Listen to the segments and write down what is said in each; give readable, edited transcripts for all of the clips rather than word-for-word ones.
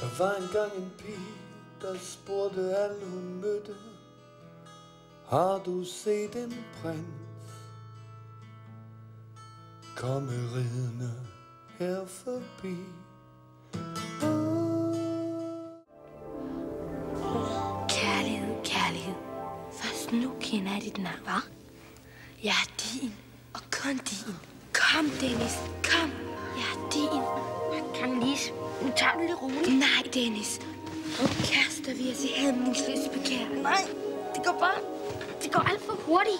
Der var engang en pige, der spurgte alle hun mødte: har du set en prins komme ridende her forbi? Kærlighed, kærlighed. Først nu kender jeg dit navn. Hvad? Jeg er din, og kun din. Kom, Dennis, kom. Jeg er din. Kom, Lis. Nu tager du det roligt. Nej, Dennis. Nu kaster vi os i hæmningsløs begær. Nej, det går alt for hurtigt.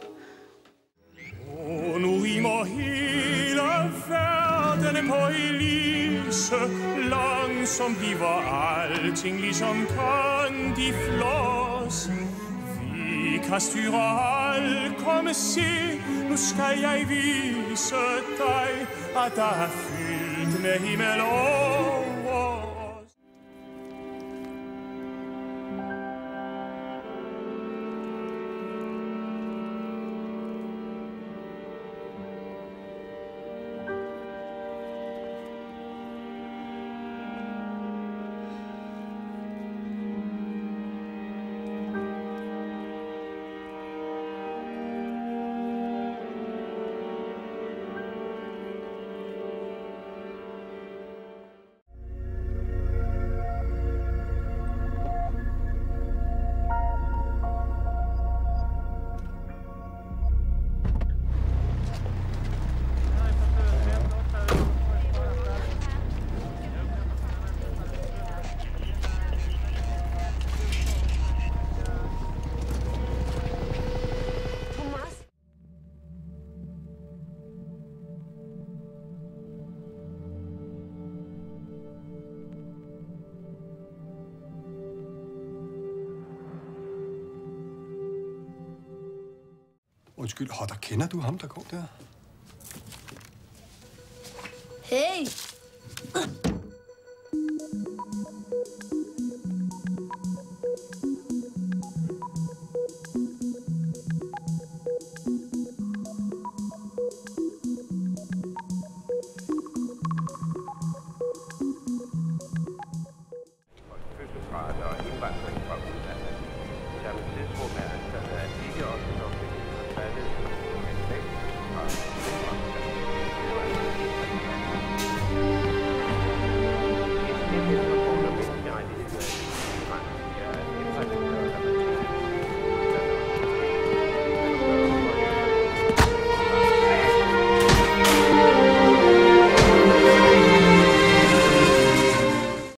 Nu imer hele verden på Elise. Langsomt bliver alting ligesom Candyfloss. Vi kan styre alt, kom se. Nu skal jeg vise dig, at der er fyldt med himmel over os. Undskyld, Hodder, kender du ham, der går der? Hey! Fødselsrate og indvandring fra udlandet. Samme tidsrum er antallet af ikke-ortodokse faldet fra